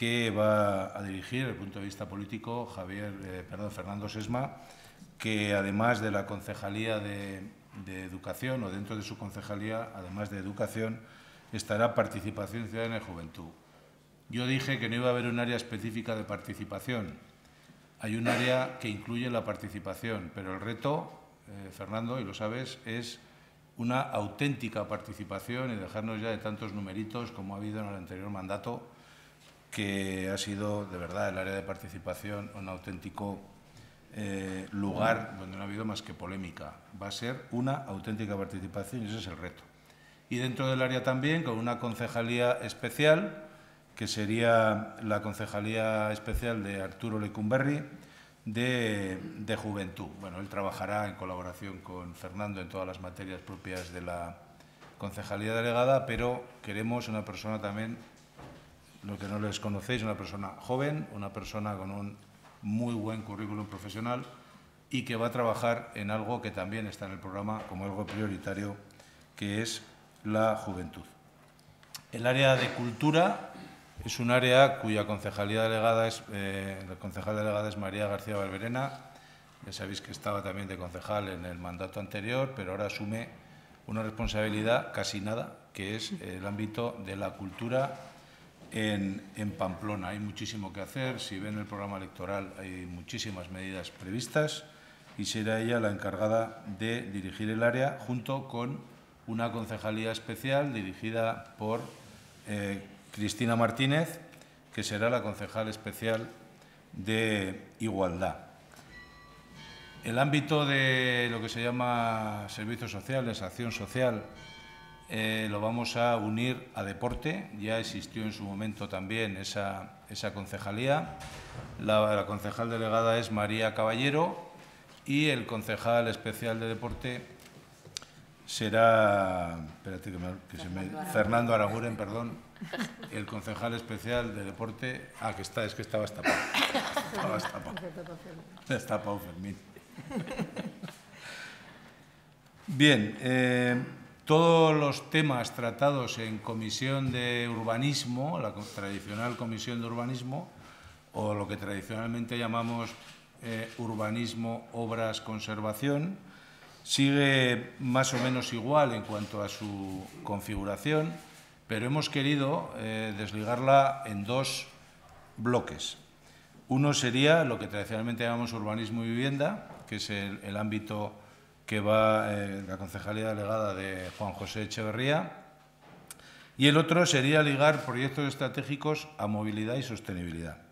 que va a dirigir, desde el punto de vista político, Fernando Sesma, que además de la concejalía de Educación, o dentro de su concejalía, además de Educación, estará Participación Ciudadana y Juventud. Yo dije que no iba a haber un área específica de participación. Hay un área que incluye la participación, pero el reto, Fernando, y lo sabes, es una auténtica participación y dejarnos ya de tantos numeritos como ha habido en el anterior mandato, que ha sido, de verdad, el área de participación un auténtico lugar donde no ha habido más que polémica. Va a ser una auténtica participación y ese es el reto. Y dentro del área también, con una concejalía especial, que sería la concejalía especial de Arturo Lecumberri, de Juventud. Bueno, él trabajará en colaboración con Fernando en todas las materias propias de la concejalía delegada, pero queremos una persona también, lo que no les conocéis, una persona joven, una persona con un muy buen currículum profesional y que va a trabajar en algo que también está en el programa como algo prioritario, que es la juventud. El área de cultura es un área cuya concejalía delegada la concejal delegada es María García Barberena. Ya sabéis que estaba también de concejal en el mandato anterior, pero ahora asume una responsabilidad casi nada, que es el ámbito de la cultura en Pamplona. Hay muchísimo que hacer. Si ven el programa electoral, hay muchísimas medidas previstas y será ella la encargada de dirigir el área junto con una concejalía especial dirigida por Cristina Martínez, que será la concejal especial de Igualdad. El ámbito de lo que se llama servicios sociales, acción social, lo vamos a unir a deporte. Ya existió en su momento también esa concejalía. La concejal delegada es María Caballero y el concejal especial de deporte será Fernando Araguren, perdón. El concejal especial de deporte. Es que estabas tapado. Estabas tapado, Fermín. Bien, todos los temas tratados en Comisión de Urbanismo, la tradicional Comisión de Urbanismo, o lo que tradicionalmente llamamos urbanismo, obras, conservación, sigue más o menos igual en cuanto a su configuración, pero hemos querido desligarla en dos bloques. Uno sería lo que tradicionalmente llamamos urbanismo y vivienda, que es el ámbito que va la concejalía delegada de Juan José Echeverría, y el otro sería ligar proyectos estratégicos a movilidad y sostenibilidad.